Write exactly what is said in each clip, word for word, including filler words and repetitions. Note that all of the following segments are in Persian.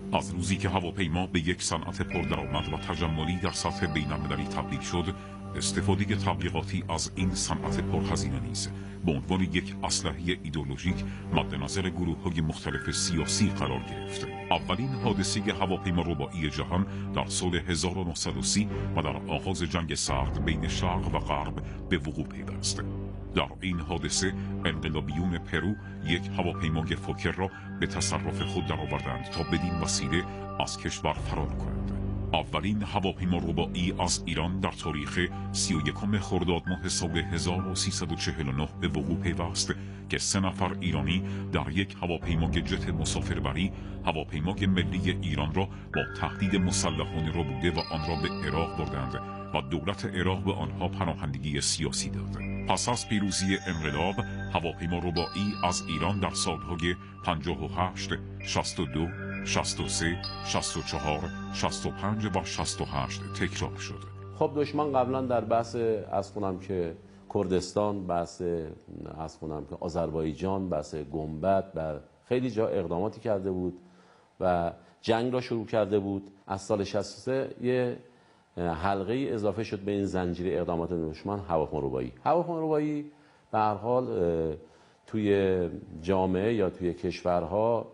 از روزی که هواپیما به یک صنعت پردرآمد و تجملی در سطح بین‌المللی تبدیل شد، استفاده تبلیغاتی از این صنعت پرهزینه نیز به عنوان یک اسلحه ایدئولوژیک مد نظر گروه‌های مختلف سیاسی قرار گرفت. اولین حادثه هواپیما رباعی جهان در سال هزار و نهصد و سی و در آغاز جنگ سرد بین شرق و غرب به وقوع پیوست. در این حادثه انقلابیون پرو یک هواپیمای فوکر را به تصرف خود درآوردند تا بدین وسیله از کشور فرار کنند. اولین هواپیما رباعی از ایران در تاریخ سی و یکم خرداد ماه سال هزار و سیصد و چهل و نه به وقوع پیوست که سه نفر ایرانی در یک هواپیمای جت مسافربری هواپیمای ملی ایران را با تهدید مسلحانه ربوده و آن را به عراق بردند و دولت عراق به آنها پناهندگی سیاسی داد. پس از پیروزی انقلاب، هواپیما رباعی از ایران در سالهای پنجاه و هشت، شصت و دو، شصت و سه، شصت و چهار، شصت و پنج و شصت و هشت تکرار شد. خب دشمن قبلا در بحث از خونم که کردستان، بحث از خونم که آذربایجان، بحث گنبد و خیلی جا اقداماتی کرده بود و جنگ را شروع کرده بود. از سال شصت و سه یه حلقه ای اضافه شد به این زنجیره اقدامات دشمن، هواپیما رباعی. هواپیما رباعی به هر حال توی جامعه یا توی کشورها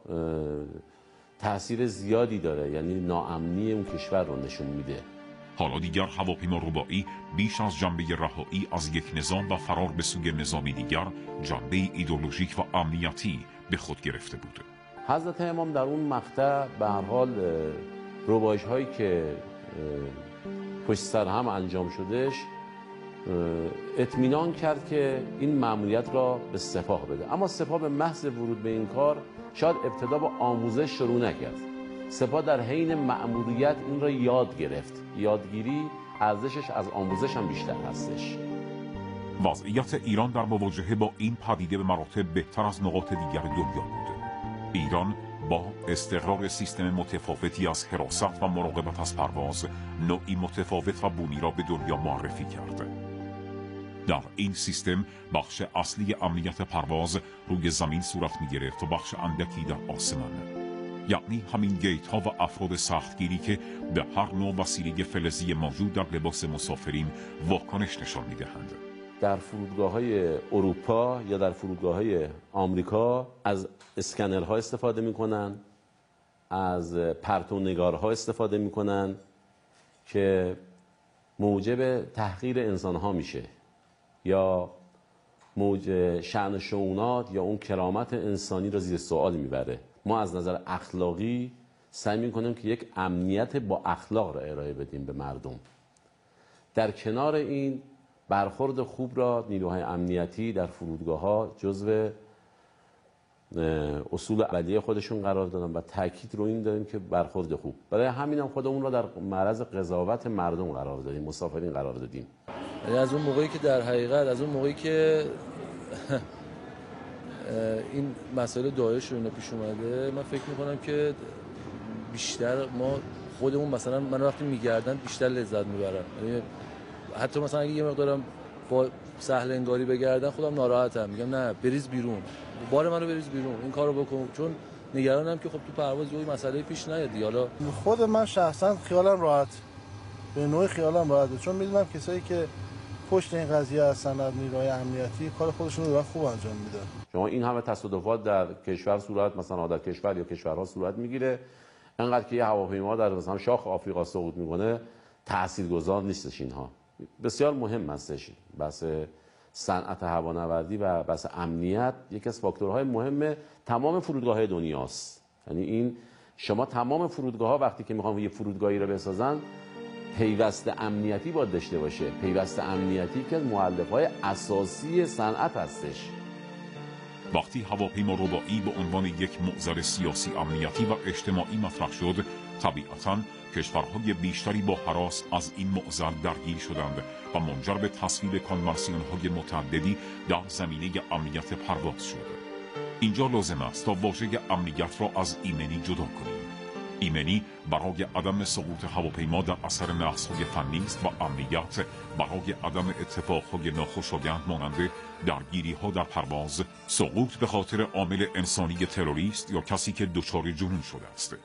تأثیر زیادی داره، یعنی ناامنی اون کشور رو نشون میده. حالا دیگر هواپیما رباعی بیش از جنبه رهایی از یک نظام و فرار به سوی نظامی دیگر، جنبه ایدئولوژیک و امنیتی به خود گرفته بود. حضرت امام در اون مقطع به هر حال رباعی‌هایی هایی که پشت سر هم انجام شدش اطمینان کرد که این مأموریت را به سپاه بده، اما سپاه به محض ورود به این کار شاید ابتدا با آموزش شروع نکرد. سپاه در حین مأموریت این را یاد گرفت. یادگیری ارزشش از آموزش هم بیشتر هستش. وضعیت ایران در مواجهه با این پدیده به مراتب بهتر از نقاط دیگر دنیا بود. ایران با استقرار سیستم متفاوتی از حراست و مراقبت از پرواز، نوعی متفاوت و بومی را به دنیا معرفی کرد. در این سیستم بخش اصلی امنیت پرواز روی زمین صورت می گرفت و بخش اندکی در آسمان، یعنی همین گیت ها و افراد سختگیری که به هر نوع وسیله فلزی موجود در لباس مسافرین واکنش نشان می دهند. در فرودگاه های اروپا یا در فرودگاه های آمریکا از اسکنرها استفاده می کنن، از پرتونگارها استفاده می کنن که موجب تحقیر انسان ها میشه یا موجب شأن شؤونات یا اون کرامت انسانی را زیر سوال میبره. ما از نظر اخلاقی سعی میکنیم که یک امنیت با اخلاق را ارائه بدیم به مردم. در کنار این برخورد خوب را نیروهای امنیتی در فرودگاه ها جزو اصول اولیه خودشون قرار دادن و تاکید رو این داریم که برخورد خوب. برای همین هم خودمون را در معرض قضاوت مردم قرار دادیم، مسافرین قرار دادیم. از اون موقعی که در حقیقت از اون موقعی که این مسائل داعش رو اینا پیش اومده، من فکر میکنم که بیشتر ما خودمون مثلا من وقتی میگردن بیشتر لذت میبرم. یعنی حتی مثلا اگه یه مقدارم با سهل انگاری بگردن خودم ناراحتم، میگم نه بریز بیرون، بار منو بریز بیرون، این کارو بکن، چون نگرانم که خب تو پرواز یه مسئله پیش نیاد. حالا خود من شخصا خیالم راحت، به نوعی خیالم راحته، چون میدونم کسایی که پشت این قضیه هستن از نیروهای امنیتی کار خودشون رو خوب انجام میدن. شما این همه تصادفات در کشور صورت مثلا در کشور یا کشورها صورت میگیره، انقدر که یه هواپیما در مثلا شاخ آفریقا سقوط میکنه تاثیرگذار نیستش. اینها بسیار مهم هستش. بحث صنعت هوانوردی و بحث امنیت یکی از فاکتورهای مهم تمام فرودگاه‌های دنیاست. یعنی این شما تمام فرودگاه‌ها وقتی که میخوان یه فرودگاهی رو بسازن پیوست امنیتی باید داشته باشه. پیوست امنیتی که مؤلفه‌های اساسی صنعت هستش. وقتی هواپیما رباعی به عنوان یک معضل سیاسی، امنیتی و اجتماعی مطرح شد، طبیعتاً کشورهای بیشتری با هراس از این معضل درگیر شدند و منجر به تصویب کنوانسیون‌های متعددی در زمینه امنیت پرواز شد. اینجا لازم است تا واژه امنیت را از ایمنی جدا کنیم. ایمنی برای عدم سقوط هواپیما در اثر نقص‌های فنی است و امنیت برای عدم اتفاقهای ناخوشایند مانند درگیری‌ها در پرواز، سقوط به خاطر عامل انسانی تروریست یا کسی که دچار جنون شده است.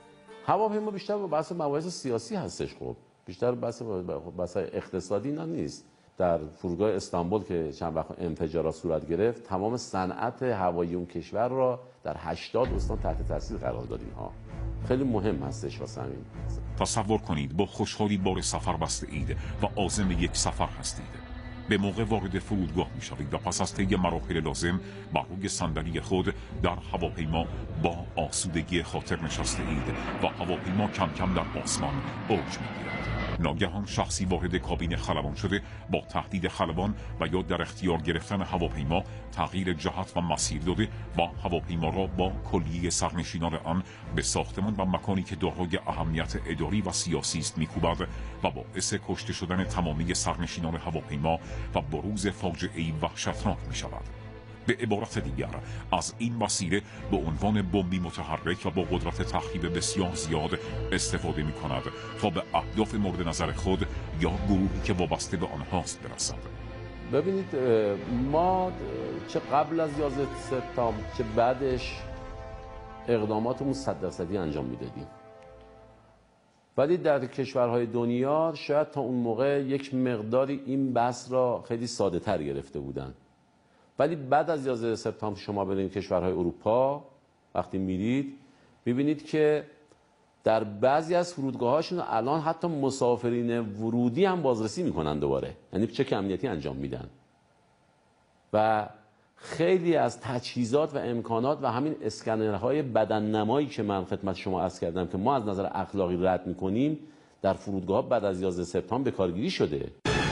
هواپیما بیشتر بحث مباحث سیاسی هستش. خب بیشتر بحث بحث اقتصادی نه نیست. در فرودگاه استانبول که چند وقت انفجارات صورت گرفت، تمام صنعت هوایی اون کشور را در هشتاد استان تحت تاثیر قرار دادیم ها. خیلی مهم هستش واسه همین. تصور کنید با خوشحالی بار سفر بسته اید و عازم یک سفر هستید. به موقع وارد فرودگاه می شوید و پس از طی مراحل لازم بر روی صندلی خود در هواپیما با آسودگی خاطر نشسته اید و هواپیما کم کم در آسمان اوج می گیرد. ناگهان شخصی وارد کابین خلبان شده با تهدید خلبان و یا در اختیار گرفتن هواپیما تغییر جهت و مسیر داده با هواپیما را با کلیه سرنشینان آن به ساختمان و مکانی که دارای اهمیت اداری و سیاسی است می‌کوبد و باعث کشته شدن تمامی سرنشینان هواپیما و بروز فاجعه‌ای وحشتناک می‌شود. به عبارت دیگر از این وسیله به عنوان بمبی متحرک و با قدرت تخریب بسیار زیاد استفاده می کند تا به اهداف مورد نظر خود یا گروهی که وابسته به آنهاست برسد. ببینید ما چه قبل از یازده سپتامبر چه بعدش اقداماتمون صد درصدی انجام میدادیم، ولی در کشورهای دنیا شاید تا اون موقع یک مقداری این بحث را خیلی ساده تر گرفته بودن. ولی بعد از یازده سپتامبر شما برید کشورهای اروپا، وقتی میرید میبینید که در بعضی از فرودگاهاشون الان حتی مسافرین ورودی هم بازرسی میکنن دوباره، یعنی چک امنیتی انجام میدن و خیلی از تجهیزات و امکانات و همین اسکنرهای بدن نمایی که من خدمت شما عرض کردم که ما از نظر اخلاقی رد میکنیم در فرودگاه بعد از یازده سپتامبر به کارگیری شده.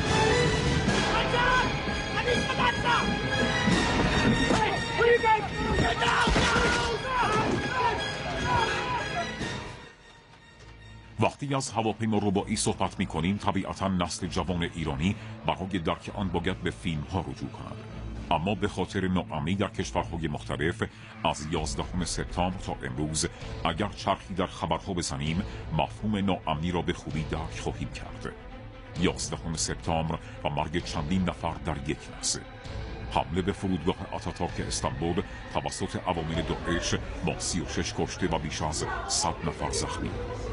وقتی از هواپیما رباعی صحبت می کنیم طبیعتا نسل جوان ایرانی برای درک آن باید به فیلم ها رجوع کند. اما به خاطر ناامنی در کشورهای مختلف از یازدهم سپتامبر تا امروز اگر چرخی در خبرها بزنیم مفهوم ناامنی را به خوبی درک خواهیم کرد. یازدهم سپتامبر و مرگ چندین نفر در یک لحظه. حمله به فرودگاه آتاتورک استانبول توسط عوامل داعش با سی و شش کشته و بیش از صد نفر زخمی.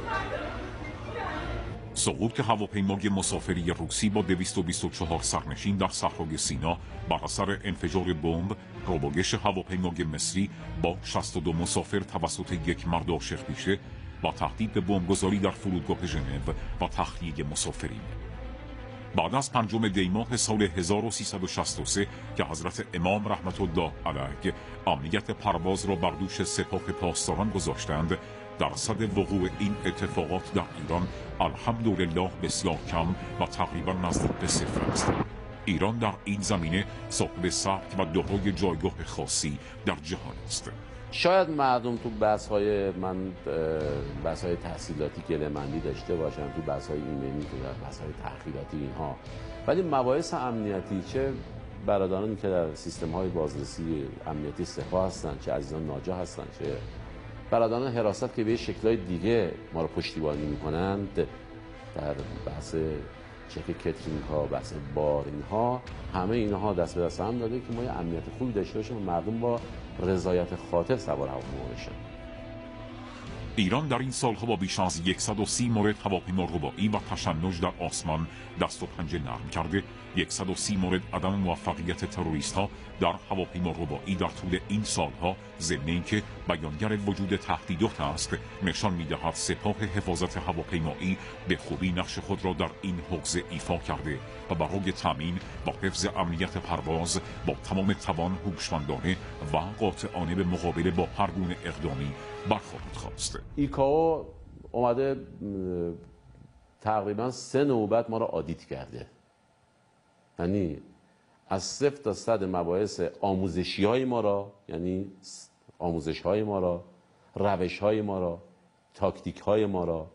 سقوط هواپیمای مسافری روسی با دویست و بیست و چهار سرنشین در صحرای سینا بر اثر انفجار بمب، ربایش هواپیمای مصری با شصت و دو مسافر توسط یک مرد عاشق پیشه و تهدید به بمبگذاری در فرودگاه ژنو و تخلیه مسافرین. بعد از پنجم دی ماه سال هزار و سیصد و شصت و سه که حضرت امام رحمت الله علیه امنیت پرواز را بر دوش سپاه پاسداران گذاشتند، درصد وقوع این اتفاقات در ایران الحمدلله بسیار کم و تقریبا نزدیک به صفر است. ایران در این زمینه صاحب سبک و دارای جایگاه خاصی در جهان است. شاید مردم تو بحث‌های من بحث‌های تحصیلاتی گله‌مندی داشته باشن، تو بحث‌های ایمنی، تو در بحث‌های تحقیقاتی اینها، ولی مباحث امنیتی چه برادرانی که در سیستم‌های بازرسی امنیتی سپاه هستن، چه عزیزان ناجا هستن، چه برادران حراست که به شکل‌های دیگه ما رو پشتیبانی می‌کنند، در بحث چک کترینگ ها، بحث بار اینها، همه اینها دست به دست هم داده که ما یه امنیت خوبی داشته باشیم و مردم با رضایت خاطر سوار هواپیما بشن. ایران در این سالها با بیش از صد و سی مورد هواپیما رباعی و تشنج در آسمان دست و پنجه نرم کرده. صد و سی مورد عدم موفقیت تروریست ها در هواپیما رباعی در طول این سالها، ضمن اینکه بیانگر وجود تهدیدات است، نشان می‌دهد سپاه حفاظت هواپیمایی به خوبی نقش خود را در این حوزه ایفا کرده و برای تامین و حفظ امنیت پرواز با تمام توان هوشمندانه و قاطعانه به مقابله با هر گونه اقدامی برخواهد خواست. ایکائو اومده تقریبا سه نوبت ما را آدیت کرده، یعنی از صفر تا صد مباحث آموزشی های ما را، یعنی آموزش های ما را، روش های ما را، تاکتیک های ما را،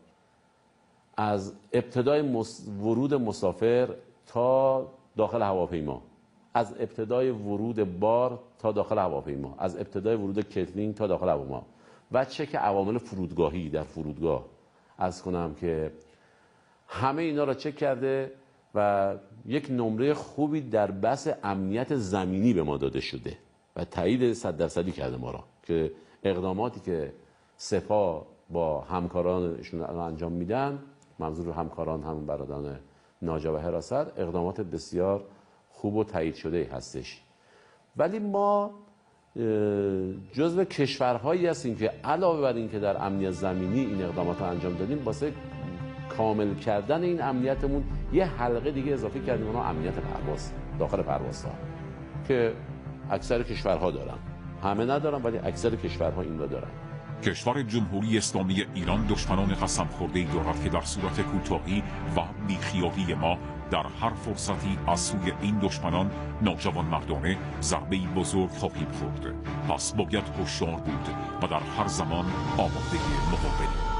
از ابتدای مس... ورود مسافر تا داخل هواپیما، از ابتدای ورود بار تا داخل هواپیما، از ابتدای ورود کترینگ تا داخل هواپیما و چک عوامل فرودگاهی در فرودگاه، از کنم که همه اینا را چک کرده و یک نمره خوبی در بحث امنیت زمینی به ما داده شده و تایید صد درصدی کرده ما را که اقداماتی که سپاه با همکارانشون انجام میدن، منظور همکاران همون برادران ناجا و حراست، اقدامات بسیار خوب و تایید شده هستش. ولی ما جزو کشورهایی هستیم که علاوه بر این که در امنیت زمینی این اقدامات رو انجام دادیم، واسه کامل کردن این امنیتمون یه حلقه دیگه اضافه کردیم، اونها امنیت پرواز داخل پروازها که اکثر کشورها دارن، همه ندارن ولی اکثر کشورها این رو دارن. کشور جمهوری اسلامی ایران دشمنان قسم خورده‌ای دارد که در صورت کوتاهی و بیخیالی ما در هر فرصتی از سوی این دشمنان ناجوانمردانه ضربه‌ای بزرگ خواهیم خورد. پس باید هوشیار بود و در هر زمان آماده مقابله.